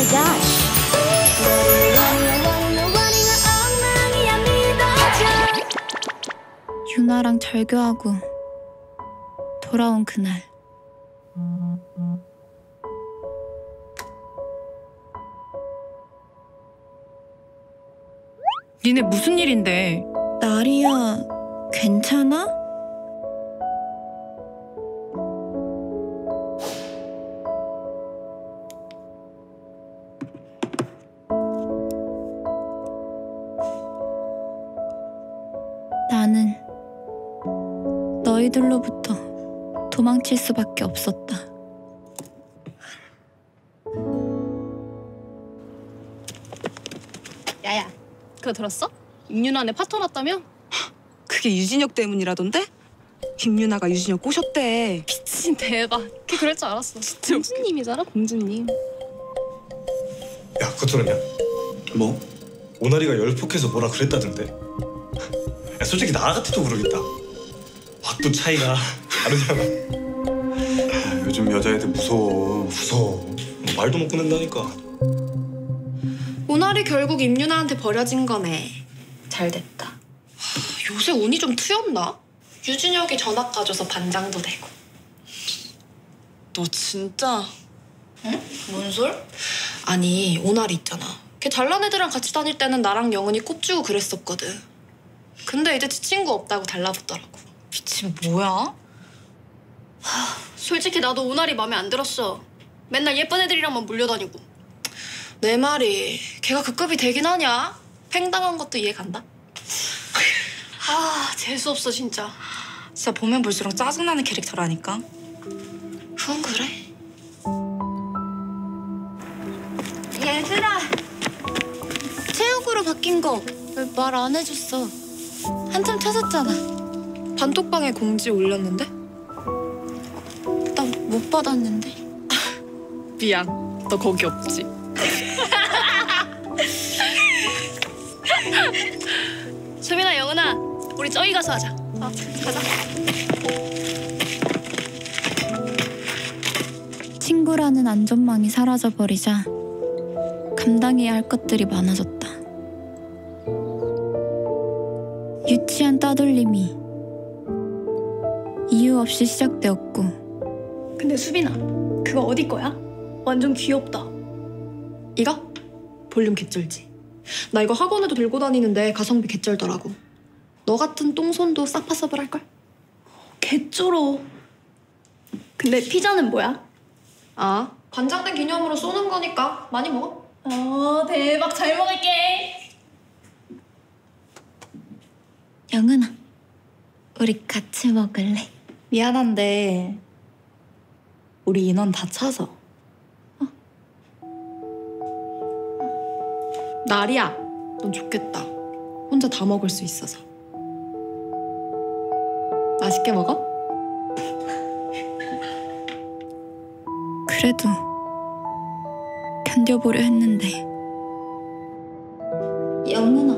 gosh. 유나랑 절교하고 돌아온 그날. 니네 무슨 일인데? 나리야, 괜찮아? 나는 너희들로부터 도망칠 수밖에 없었다. 야야, 그거 들었어? 임윤아네 파토 났다며? 그게 유진혁 때문이라던데? 김유나가 유진혁 꼬셨대. 미친 대박. 걔 그럴 줄 알았어. 진짜 공주님이잖아, 공주님. 야, 그거 들었냐? 뭐? 오나리가 열폭해서 뭐라 그랬다던데. 야, 솔직히 나 같아도 모르겠다. 확도 차이가 다르잖아. 야, 요즘 여자애들 무서워. 무서워. 말도 못 꺼낸다니까. 오나리 결국 임윤아한테 버려진 거네. 잘 됐다. 요새 운이 좀 트였나? 유진혁이 전학 가줘서 반장도 되고. 너 진짜? 응? 뭔 솔? 아니, 오나리 있잖아. 걔 잘난 애들이랑 같이 다닐 때는 나랑 영은이 꼽주고 그랬었거든. 근데 이제 지 친구 없다고 달라붙더라고. 미친 뭐야? 솔직히 나도 오나리 맘에 안 들었어. 맨날 예쁜 애들이랑만 몰려다니고. 내 말이 걔가 그 급이 되긴 하냐? 팽당한 것도 이해 간다. 아, 재수없어 진짜. 진짜 보면 볼수록 짜증나는 캐릭터라니까. 그건 그래. 얘들아, 체육으로 바뀐 거 왜 말 안 해줬어? 한참 찾았잖아. 단톡방에 공지 올렸는데? 나 못 받았는데. 미안, 너 거기 없지. 수빈아, 영은아, 우리 저기 가서 하자. 가자. 친구라는 안전망이 사라져버리자 감당해야 할 것들이 많아졌다. 유치한 따돌림이 이유 없이 시작되었고. 근데 수빈아, 그거 어디 거야? 완전 귀엽다. 이거? 볼륨 개쩔지? 나 이거 학원에도 들고 다니는데 가성비 개쩔더라고. 너 같은 똥손도 싸파서블 할걸? 개쩔어. 근데 피자는 뭐야? 아, 관장된 기념으로 쏘는 거니까 많이 먹어. 대박. 잘 먹을게. 영은아, 우리 같이 먹을래? 미안한데 우리 인원 다 차서. 나리야, 넌 좋겠다. 혼자 다 먹을 수 있어서. 맛있게 먹어? 그래도 견뎌보려 했는데. 영은아,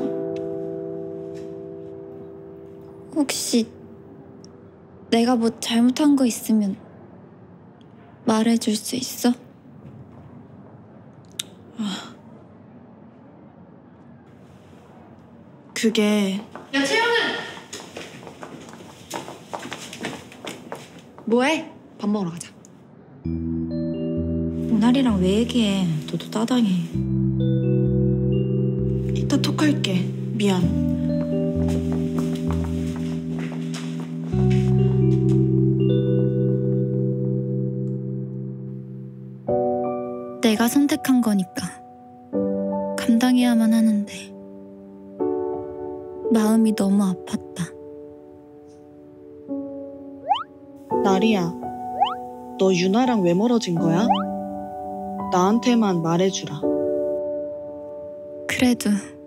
혹시 내가 뭐 잘못한 거 있으면 말해줄 수 있어? 그게... 야, 채영은! 뭐해? 밥 먹으러 가자. 오나리랑 왜 얘기해? 너도 따당해. 이따 톡할게. 미안. 내가 선택한 거니까 감당해야만 하는데 마음이 너무 아팠다. 나리야, 너 유나랑 왜 멀어진 거야? 나한테만 말해주라. 그래도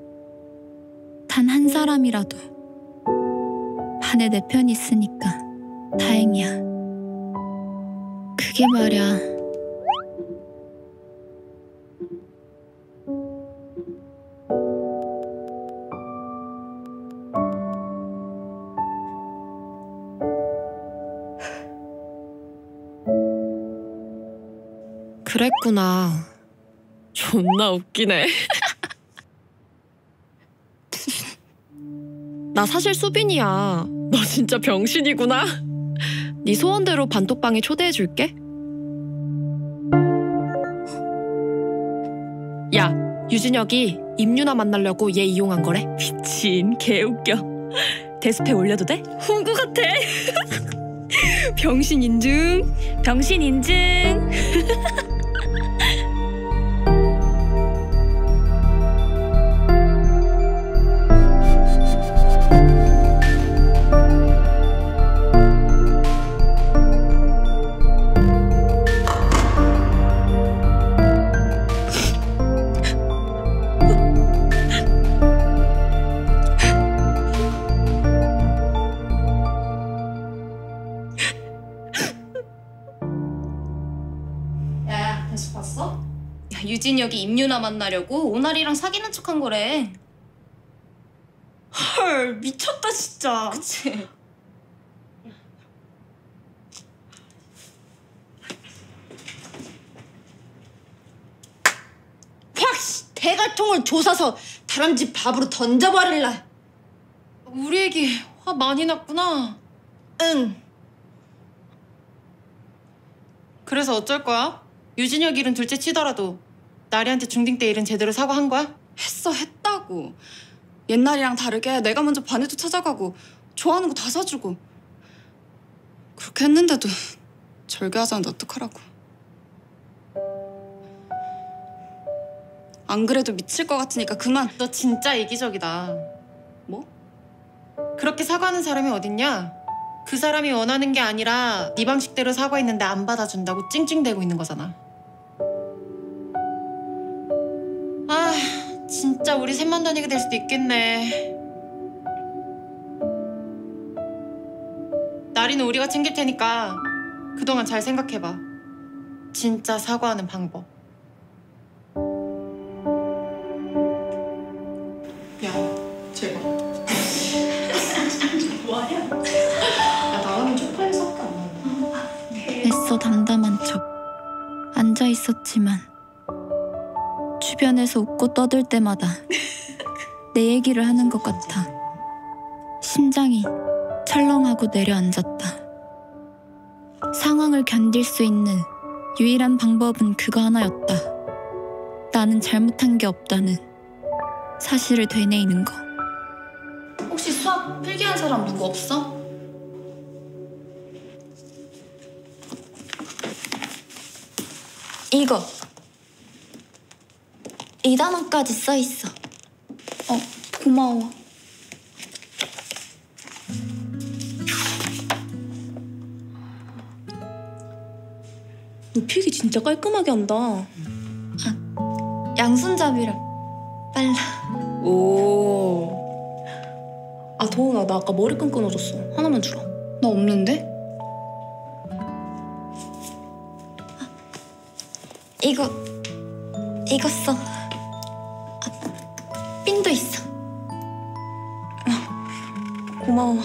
단 한 사람이라도 반에 내 편이 있으니까 다행이야. 그게 말야. 그랬구나. 존나 웃기네. 나 사실 수빈이야. 너 진짜 병신이구나. 네 소원대로 반톡방에 초대해줄게. 야, 유진혁이 임유나 만나려고 얘 이용한 거래. 미친, 개웃겨. 데스페 올려도 돼? 홍구 같아. 병신 인증. 병신 인증. 야, 다시 봤어? 야, 유진혁이 임유나 만나려고 오나리랑 사귀는 척한 거래. 헐, 미쳤다 진짜. 그치? 확 대갈통을 조사서 다람쥐 밥으로 던져버릴라. 우리 애기 화 많이 났구나. 응. 그래서 어쩔 거야? 유진혁 일은 둘째 치더라도 나리한테 중딩 때 일은 제대로 사과한 거야? 했다고. 옛날이랑 다르게 내가 먼저 반에도 찾아가고 좋아하는 거 다 사주고. 그렇게 했는데도 절교하자는데 어떡하라고. 안 그래도 미칠 것 같으니까 그만. 너 진짜 이기적이다. 뭐? 그렇게 사과하는 사람이 어딨냐? 그 사람이 원하는 게 아니라 네 방식대로 사과했는데 안 받아준다고 찡찡대고 있는 거잖아. 아, 진짜 우리 셋만 다니게 될 수도 있겠네. 나리는 우리가 챙길 테니까 그동안 잘 생각해봐. 진짜 사과하는 방법. 야, 제발. 뭐하냐? 야, 나가면 쪽팔려서 안 나와. 애써 담담한 척 앉아 있었지만 주변에서 웃고 떠들 때마다 내 얘기를 하는 것 같아 심장이 철렁하고 내려앉았다. 상황을 견딜 수 있는 유일한 방법은 그거 하나였다. 나는 잘못한 게 없다는 사실을 되뇌이는 거. 혹시 수학 필기한 사람 누구 없어? 이거 2단원까지 써있어. 고마워. 너 필기 진짜 깔끔하게 한다. 양손잡이라 빨라. 오. 아, 도훈아, 나 아까 머리끈 끊어졌어. 하나만 주라. 나 없는데? 이거 써. 핀도 있어. 고마워.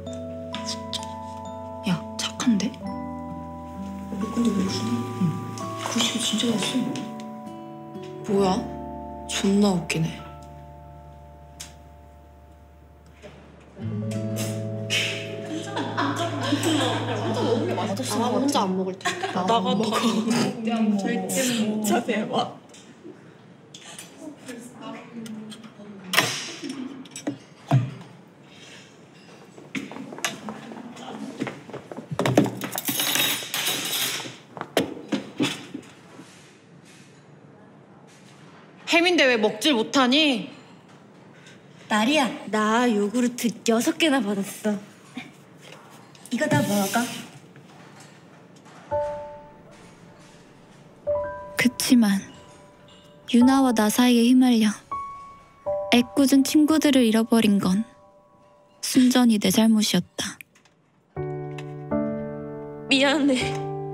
야, 착한데? 근데 왜 주니? 글씨 진짜 잘 써. 뭐야? 존나 웃기네. 나 혼자 안 먹을 테니까. 나가 먹어. 진짜 대박. 햄인데 왜 먹질 못하니? 나리야, 나 요구르트 6개나 받았어. 이거 다 먹어. 그치만 유나와 나 사이에 휘말려 애꿎은 친구들을 잃어버린 건 순전히 내 잘못이었다. 미안해.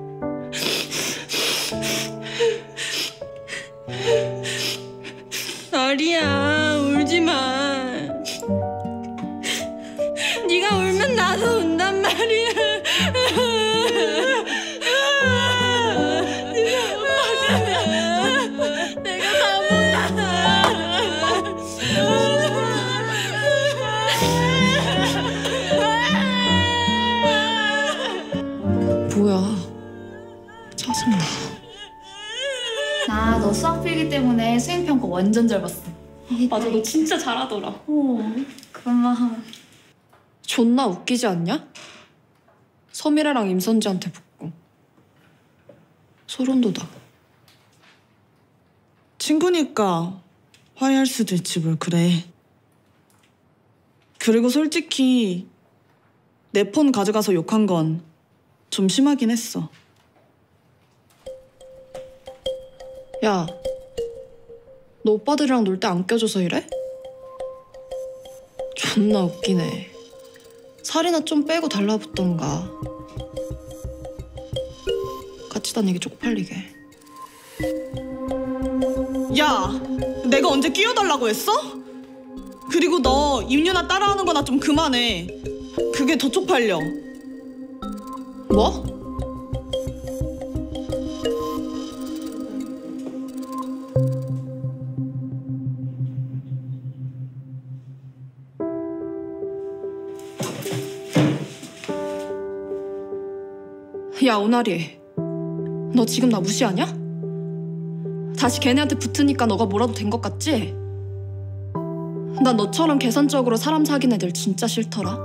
나리야, 울지 마. 네가 울면 나도 운단 말이야. 네가 엄마잖아. 내가 나 너 수학 필기 때문에 수행평가 완전 잘 봤어. 맞아, 너 진짜 잘하더라. 그만. 존나 웃기지 않냐? 서미래랑 임선지한테 붙고. 소름 돋아. 친구니까 화해할 수도 있지 뭘 그래. 그리고 솔직히 내 폰 가져가서 욕한 건 좀 심하긴 했어. 야, 너 오빠들이랑 놀 때 안 껴줘서 이래? 존나 웃기네. 살이나 좀 빼고 달라붙던가. 같이 다니기 쪽팔리게. 야, 내가 언제 끼워달라고 했어? 그리고 너 임윤아 따라하는 거나 좀 그만해. 그게 더 쪽팔려. 뭐? 야, 오나리. 너 지금 나 무시하냐? 다시 걔네한테 붙으니까 너가 뭐라도 된 것 같지? 난 너처럼 계산적으로 사람 사귄 애들 진짜 싫더라.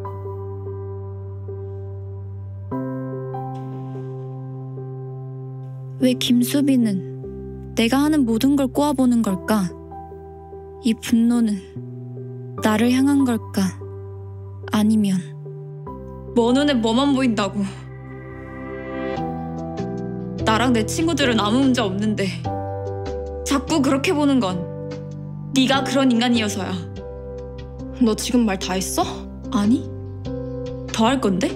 왜 김수빈은 내가 하는 모든 걸 꼬아보는 걸까? 이 분노는 나를 향한 걸까? 아니면 뭐 눈에 뭐만 보인다고. 나랑 내 친구들은 아무 문제 없는데 자꾸 그렇게 보는 건 네가 그런 인간이어서야. 너 지금 말 다 했어? 아니? 더 할 건데?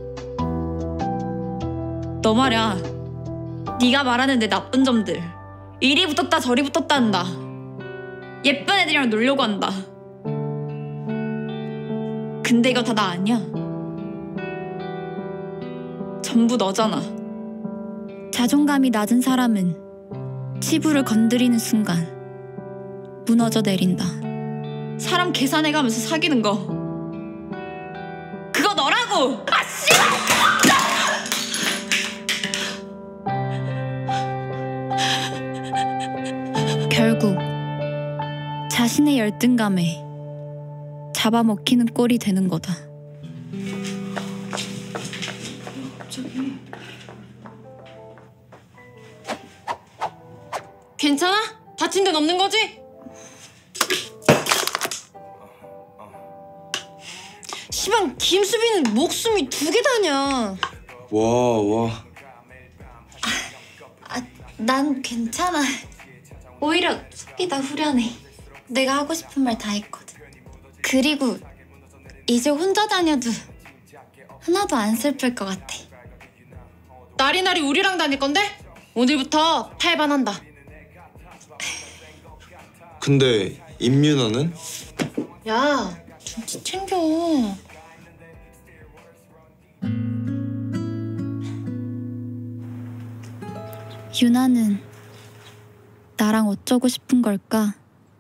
너 말야, 네가 말하는 내 나쁜 점들, 이리 붙었다 저리 붙었다 한다. 예쁜 애들이랑 놀려고 한다. 근데 이거 다 나 아니야. 전부 너잖아. 자존감이 낮은 사람은 치부를 건드리는 순간 무너져 내린다. 사람 계산해가면서 사귀는 거, 그거 너라고! 아, 씨발! 결국 자신의 열등감에 잡아먹히는 꼴이 되는 거다. 괜찮아? 다친 데는 없는 거지? 시방 김수빈은 목숨이 2개다냐. 와. 난 괜찮아. 오히려 속이 다 후련해. 내가 하고 싶은 말 다 했거든. 그리고 이제 혼자 다녀도 하나도 안 슬플 것 같아. 나리나리 우리랑 다닐 건데? 오늘부터 탈반한다. 근데 임윤아는? 야, 눈치 챙겨. 유나는 나랑 어쩌고 싶은 걸까?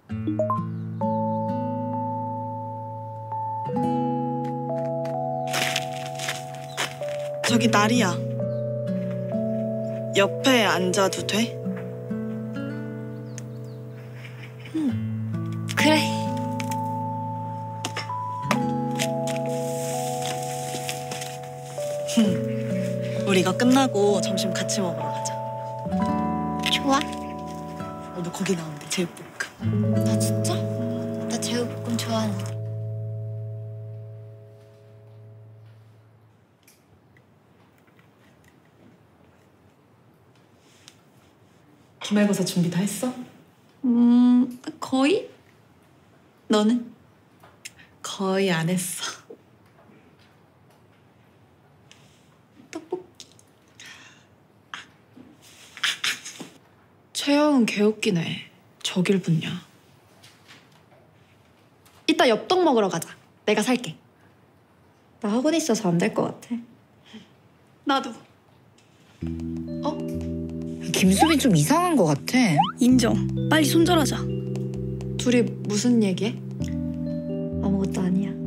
저기 나리야. 옆에 앉아도 돼? 그래. 우리 이거 끝나고 점심 같이 먹으러 가자. 좋아? 오늘 거기 나오는데 제육볶음. 나 진짜? 나 제육볶음 좋아하는데. 기말고사 준비 다 했어? 거의? 너는? 거의 안 했어. 채영은 개웃기네. 저길 붙냐. 이따 엽떡 먹으러 가자. 내가 살게. 나 학원 있어서 안 될 것 같아. 나도. 김수빈 좀 이상한 것 같아. 인정. 빨리 손절하자. 둘이 무슨 얘기해? 아무것도 아니야.